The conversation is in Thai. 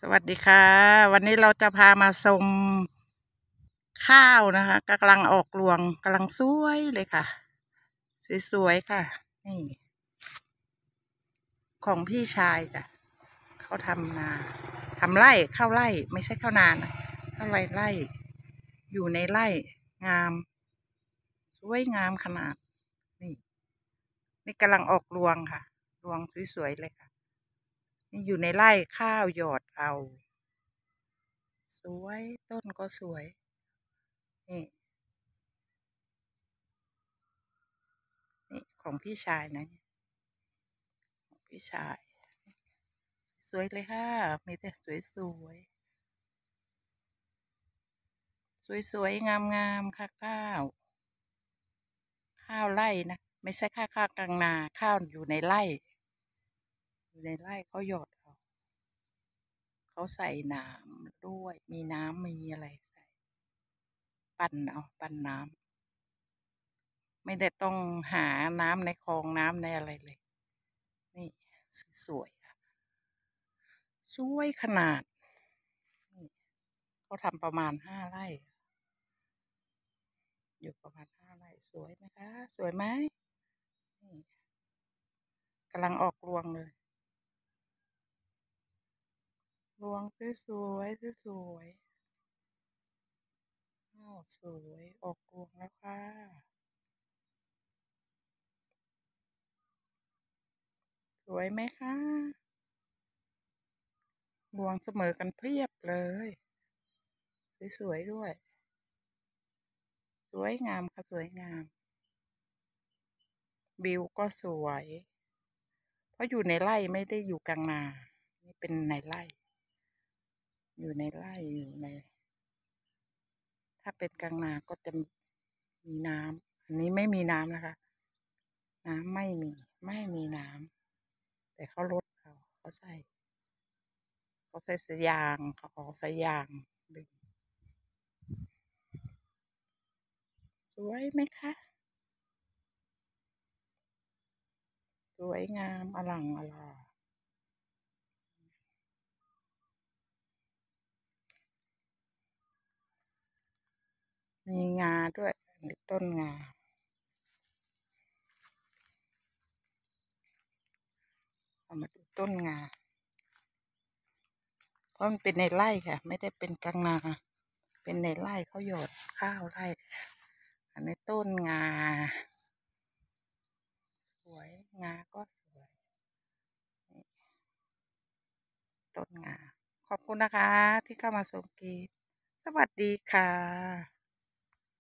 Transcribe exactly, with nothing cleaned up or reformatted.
สวัสดีค่ะวันนี้เราจะพามาชมข้าวนะคะกำลังออกรวงกำลังสวยเลยค่ะสวยๆค่ะนี่ของพี่ชายจ้ะเขาทำนาทำไร่ข้าวไร่ไม่ใช่ข้าวนานะข้าวไร่ไร่อยู่ในไร่งามสวยงามขนาดนี่นี่กำลังออกรวงค่ะรวงสวยๆเลยค่ะนี่อยู่ในไร่ข้าวหยอดเอาสวยต้นก็สวยนี่นี่ของพี่ชายนะของพี่ชายสวยเลยค่ะมีแต่สวยสวยสวยสวยงามงามค่ะข้าวข้าวไร่นะไม่ใช่ข้าวข้าวกลางนาข้าวอยู่ในไร่อยู่ในไร่เขาหยอดเอาเขาใส่น้ำด้วยมีน้ำมีอะไรใส่ปั่นเอาปั่นน้ำไม่ได้ต้องหาน้ำในคลองน้ำในอะไรเลยนี่สวยค่ะสวยขนาดเขาทำประมาณห้าไร่อยู่ประมาณห้าไร่สวยไหมคะสวยไหมกำลังออกรวงเลยรวงสวยๆสวยๆอ้าวสวยออกรวงแล้วค่ะสวยไหมคะรวงเสมอกันเพียบเลยสวยๆด้วยสวยงามค่ะสวยงามวิวก็สวยเพราะอยู่ในไร่ไม่ได้อยู่กลางนานี่เป็นในไร่อยู่ในไร่อยู่ในถ้าเป็นกลางนาก็จะมีน้ำอันนี้ไม่มีน้ำนะคะน้ำไม่มีไม่มีน้ำแต่เขาลดเขาเขาใส่เขาใส่สายยางเขาออกสายยางดึงสวยไหมคะสวยงามอลังอลามีงาด้วยต้นงาเอามาดูต้นงาเพราะมันเป็นในไร่ค่ะไม่ได้เป็นกลางนาเป็นในไร่เขาหยอดข้าวไร่อันนี้ต้นงาสวยงาก็สวยต้นงาขอบคุณนะคะที่เข้ามาชมคลิปสวัสดีค่ะ